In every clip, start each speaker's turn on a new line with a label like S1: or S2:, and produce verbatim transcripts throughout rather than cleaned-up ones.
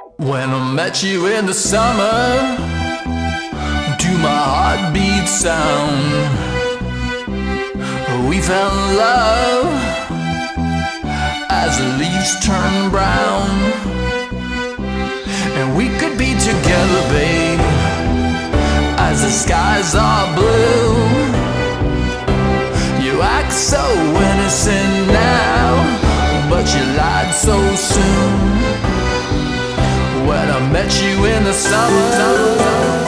S1: When I met you in the summer, to my heartbeat sound, we fell in love as the leaves turn brown. And we could be together, babe, as the skies are blue. You act so innocent now, but you lied so soon. When I met you in the summer,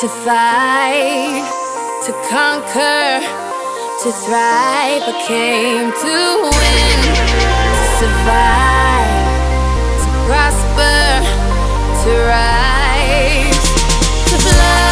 S2: to fight, to conquer, to thrive. I came to win, to survive, to prosper, to rise, to fly.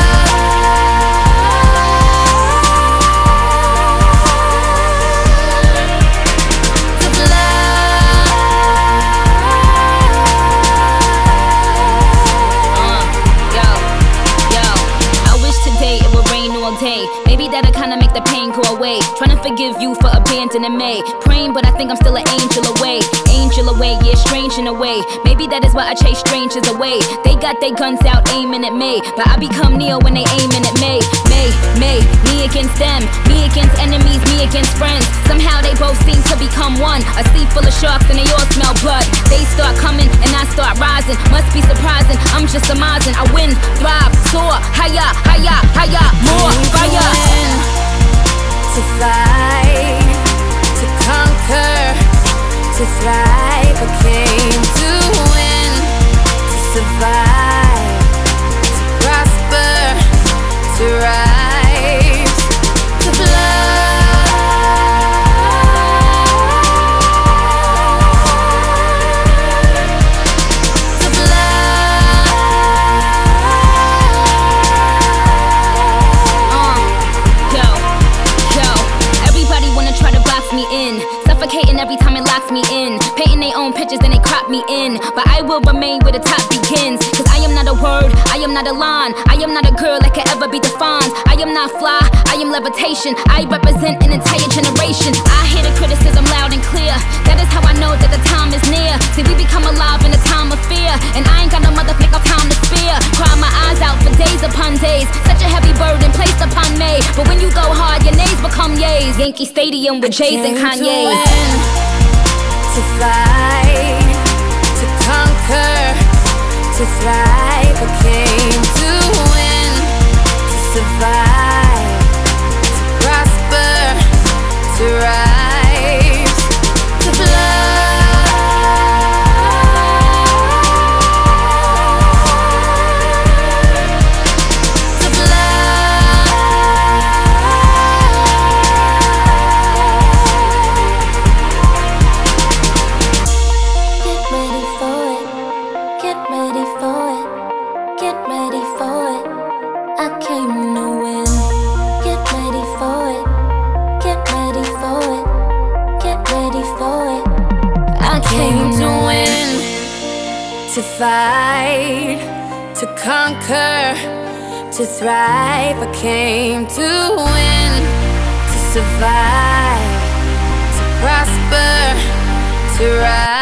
S3: Day. Maybe that'll kinda make the pain go away. Trying to forgive you for abandoning me. Praying, but I think I'm still an angel away. Angel away, yeah, strange in a way. Maybe that is why I chase strangers away. They got their guns out aiming at me, but I become Neo when they aiming at me. Me, me, me against them. Me against enemies, me against friends. Somehow they both seem to become one. A sea full of sharks and they all smell blood. They start coming and I start rising. Must be surprising, I'm just amazing. I win, thrive, soar, higher, higher, higher, more fire.
S2: To fight, to conquer, to thrive. I came to win, to survive, to prosper, to rise, to fly.
S3: Suffocating every time it locks me in. Painting their own pictures and they crop me in. But I will remain where the top begins. Cause I am not a word, I am not a line. I am not a girl that can ever be defined. I am not fly, I am levitation. I represent an entire generation. I hear the criticism loud and clear. That is how I know that the time is near. See, we become alive in a time of fear. And I ain't got no motherfucking time to spare. Cry my eyes out for days upon days. Such a heavy burden placed upon me. But when you go hard, your nays become yays. Yankee Stadium with Jays and Kanye.
S2: To fight, to conquer, to thrive. I came to win, to survive, to prosper, to rise, to fly. To fight, to conquer, to thrive. I came to win, to survive, to prosper, to rise.